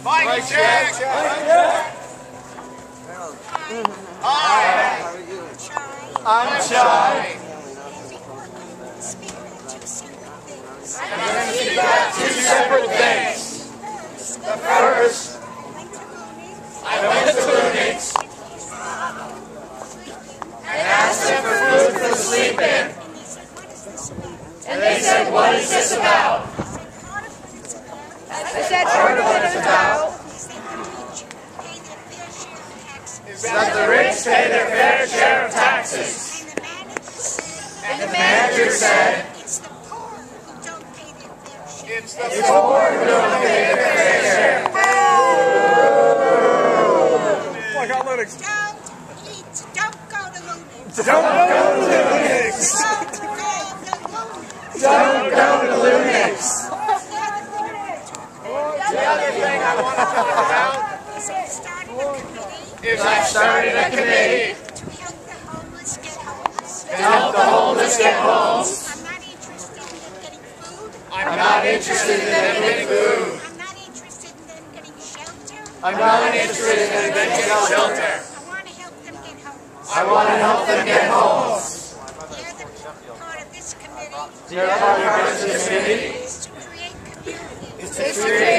Mike check. Hi. I'm shy. I'm speaking about two separate things. The first, I went to Lunix and asked them for food to sleep in. And they said, what is this about? I said, part of what it's about is that the rich pay their fair share of taxes. And the manager said, it's the poor who don't pay their fair share. It's the poor who don't pay their fair share. I got Lunix. Don't go to Lunix. Don't go to Lunix. Don't go to Lunix. The other thing I want to talk about is I started a committee to help the homeless get homes. I'm not interested in them getting food. I'm not interested in them getting shelter. I want to help them get homes. You're part of this committee. Is to create